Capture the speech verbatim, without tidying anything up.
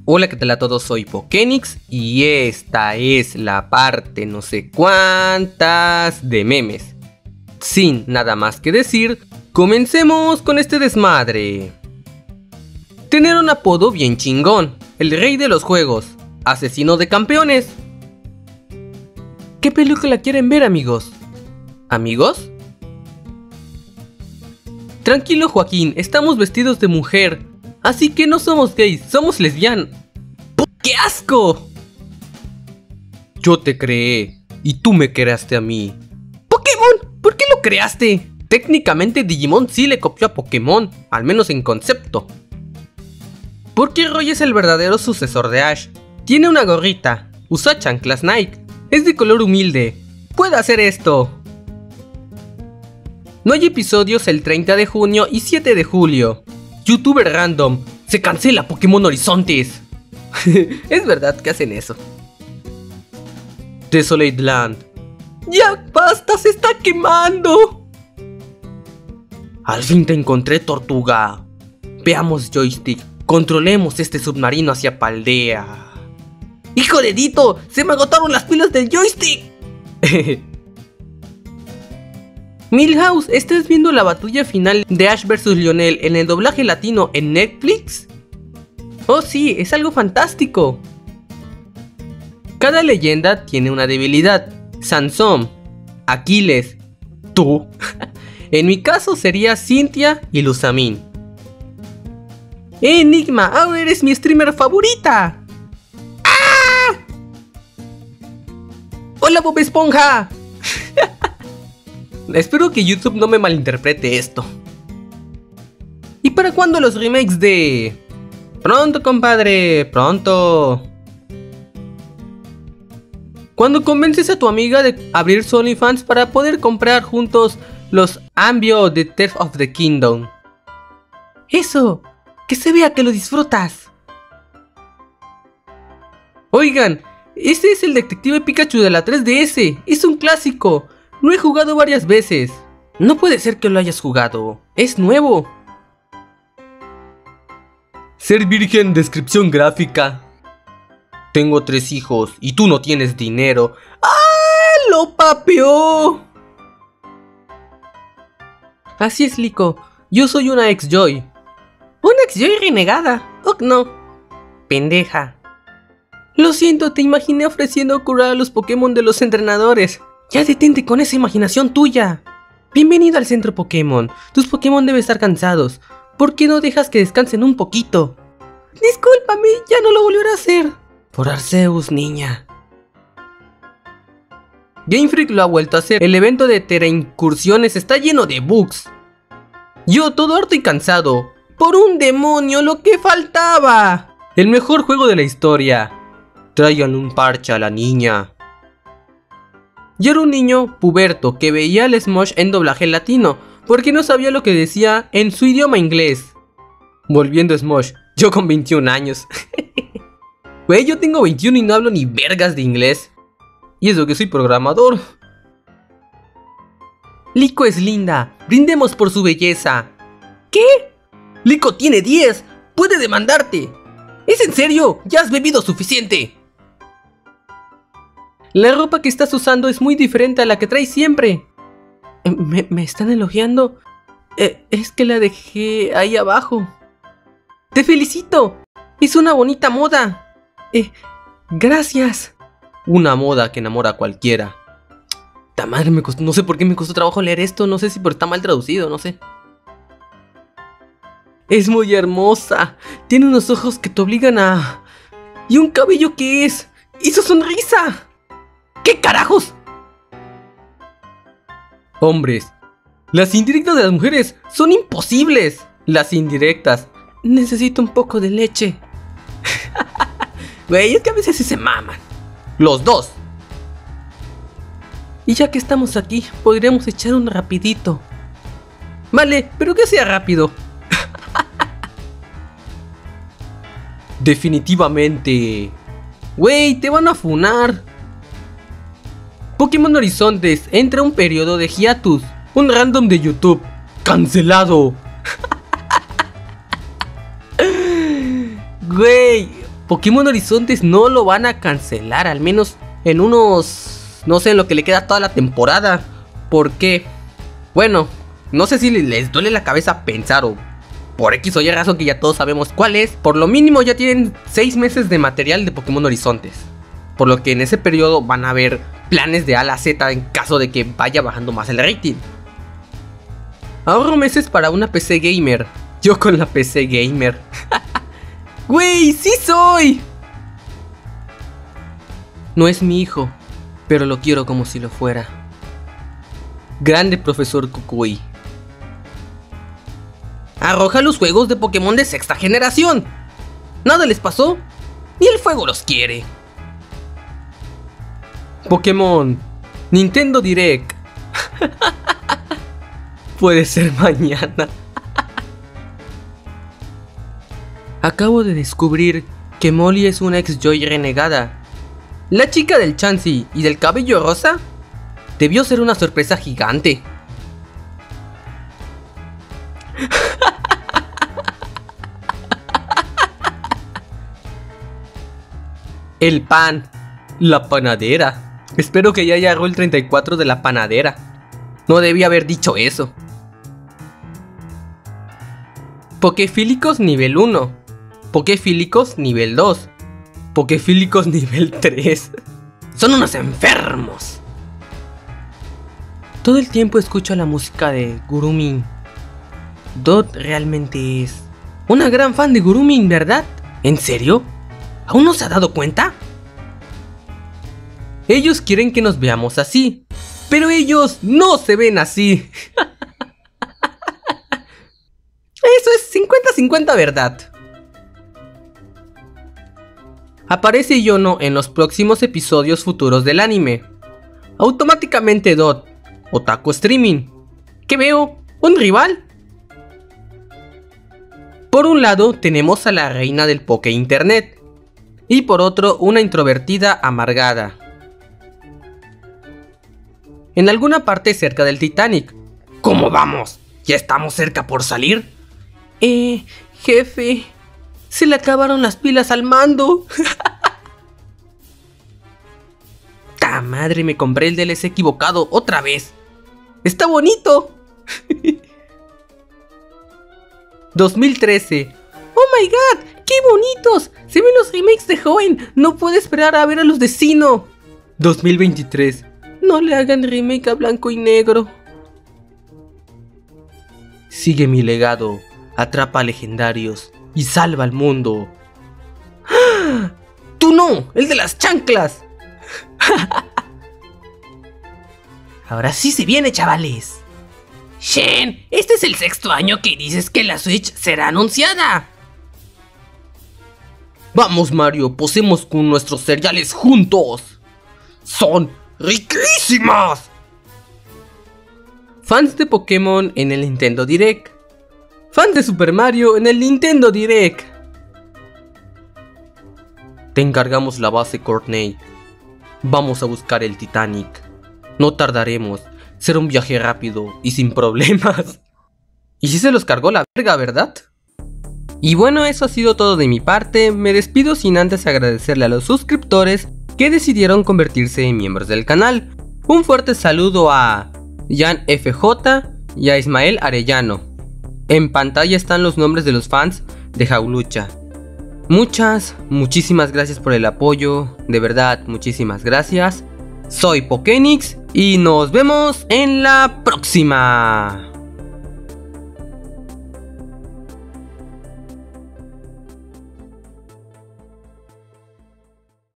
Hola, ¿qué tal a todos? Soy Pokénix y esta es la parte no sé cuántas de memes. Sin nada más que decir, comencemos con este desmadre. Tener un apodo bien chingón, el rey de los juegos, asesino de campeones. ¿Qué película quieren ver, amigos? ¿Amigos? Tranquilo, Joaquín, estamos vestidos de mujer, así que no somos gays, somos lesbianas. ¡Qué asco! Yo te creé y tú me creaste a mí. ¡Pokémon! ¿Por qué lo creaste? Técnicamente Digimon sí le copió a Pokémon, al menos en concepto. ¿Por qué Roy es el verdadero sucesor de Ash? Tiene una gorrita, usa chanclas Nike, es de color humilde, puede hacer esto. No hay episodios el treinta de junio y siete de julio. Youtuber random, se cancela Pokémon Horizontes. Es verdad que hacen eso. Desolate Land. ¡Ya basta! ¡Se está quemando! Al fin te encontré, tortuga. Veamos joystick. Controlemos este submarino hacia Paldea. ¡Hijo de Dito! ¡Se me agotaron las pilas del joystick! Milhouse, ¿estás viendo la batalla final de Ash versus Lionel en el doblaje latino en Netflix? Oh sí, es algo fantástico. Cada leyenda tiene una debilidad. Sansón, Aquiles, tú. En mi caso sería Cynthia y Lusamín. Enigma, ahora eres mi streamer favorita. ¡Ah! Hola, Bob Esponja. Espero que YouTube no me malinterprete esto. ¿Y para cuándo los remakes de...? Pronto, compadre, pronto. Cuando convences a tu amiga de abrir su OnlyFans para poder comprar juntos los Ambio de Tears of the Kingdom. Eso, que se vea que lo disfrutas. Oigan, este es el Detective Pikachu de la tres D S, es un clásico. Lo he jugado varias veces. No puede ser que lo hayas jugado, es nuevo. Ser virgen, descripción gráfica. Tengo tres hijos y tú no tienes dinero. ¡Ah! ¡Lo papeó! Así es, Lico. Yo soy una ex-Joy. ¿Una ex-Joy renegada? Oh, no. Pendeja. Lo siento, te imaginé ofreciendo curar a los Pokémon de los entrenadores. Ya detente con esa imaginación tuya. Bienvenido al centro Pokémon. Tus Pokémon deben estar cansados. ¿Por qué no dejas que descansen un poquito? Discúlpame, ya no lo volveré a hacer. Por Arceus, niña. Game Freak lo ha vuelto a hacer. El evento de Tera Incursiones está lleno de bugs. Yo todo harto y cansado. Por un demonio, lo que faltaba. El mejor juego de la historia. Traigan un parche a la niña. Yo era un niño puberto que veía el Smosh en doblaje latino, porque no sabía lo que decía en su idioma inglés. Volviendo a Smosh, yo con veintiún años. Güey, yo tengo veintiuno y no hablo ni vergas de inglés. Y eso que soy programador. Lico es linda, brindemos por su belleza. ¿Qué? Lico tiene diez, puede demandarte. ¿Es en serio? Ya has bebido suficiente. La ropa que estás usando es muy diferente a la que traes siempre. ¿Me, me están elogiando? Eh, es que la dejé ahí abajo. ¡Te felicito! Es una bonita moda. Eh, gracias. Una moda que enamora a cualquiera. Ta madre, me costó, no sé por qué me costó trabajo leer esto. No sé si por está mal traducido, no sé. Es muy hermosa. Tiene unos ojos que te obligan a... ¿Y un cabello que es? ¡Y su sonrisa! ¿Qué carajos? Hombres, las indirectas de las mujeres son imposibles. Las indirectas. Necesito un poco de leche. Güey, es que a veces sí se maman. Los dos. Y ya que estamos aquí, podríamos echar un rapidito. Vale, pero que sea rápido. Definitivamente. Güey, te van a funar. Pokémon Horizontes entra un periodo de hiatus. Un random de YouTube. ¡Cancelado! Güey, Pokémon Horizontes no lo van a cancelar, al menos en unos... no sé, en lo que le queda toda la temporada. ¿Por qué? Bueno, no sé si les duele la cabeza pensar o por X o Y razón que ya todos sabemos cuál es. Por lo mínimo ya tienen seis meses de material de Pokémon Horizontes. Por lo que en ese periodo van a haber planes de A a la Z en caso de que vaya bajando más el rating. Ahorro meses para una P C gamer. Yo con la P C gamer. ¡Güey! ¡Sí soy! No es mi hijo, pero lo quiero como si lo fuera. Grande profesor Kukui. Arroja los juegos de Pokémon de sexta generación. Nada les pasó, ni el fuego los quiere. Pokémon Nintendo Direct. Puede ser mañana. Acabo de descubrir que Molly es una ex-Joy renegada. La chica del Chansey y del cabello rosa debió ser una sorpresa gigante. El pan. La panadera. Espero que ya haya el treinta y cuatro de la panadera. No debía haber dicho eso. Pokéfílicos nivel uno. Pokéfílicos nivel dos. Pokéfílicos nivel tres. Son unos enfermos. Todo el tiempo escucho la música de Gurumin. Dot realmente es una gran fan de Gurumin, ¿verdad? ¿En serio? ¿Aún no se ha dado cuenta? Ellos quieren que nos veamos así, pero ellos no se ven así. Eso es cincuenta cincuenta, ¿verdad? Aparece Yono en los próximos episodios futuros del anime. Automáticamente Dot, Otaku Streaming. ¿Qué veo? ¿Un rival? Por un lado tenemos a la reina del Poké Internet, y por otro una introvertida amargada. En alguna parte cerca del Titanic. ¿Cómo vamos? ¿Ya estamos cerca por salir? Eh, jefe, se le acabaron las pilas al mando. ¡Ta madre! Me compré el D L C equivocado otra vez. ¡Está bonito! dos mil trece. ¡Oh my god! ¡Qué bonitos! Se ven los remakes de Joven. No puedo esperar a ver a los de Sinnoh. dos mil veintitrés. No le hagan remake a blanco y negro. Sigue mi legado. Atrapa a legendarios y salva al mundo. ¡Ah! ¡Tú no! ¡El de las chanclas! Ahora sí se viene, chavales. Shen, este es el sexto año que dices que la Switch será anunciada. Vamos, Mario, posemos con nuestros cereales juntos. Son riquísimas. Fans de Pokémon en el Nintendo Direct. Fans de Super Mario en el Nintendo Direct. Te encargamos la base, Courtney. Vamos a buscar el Titanic. No tardaremos. Será un viaje rápido y sin problemas. Y si se los cargó la verga, ¿verdad? Y bueno, eso ha sido todo de mi parte. Me despido sin antes agradecerle a los suscriptores que decidieron convertirse en miembros del canal. Un fuerte saludo a Jan F J y a Ismael Arellano. En pantalla están los nombres de los fans de Jaulucha. Muchas, muchísimas gracias por el apoyo. De verdad, muchísimas gracias. Soy Pokénix y nos vemos en la próxima.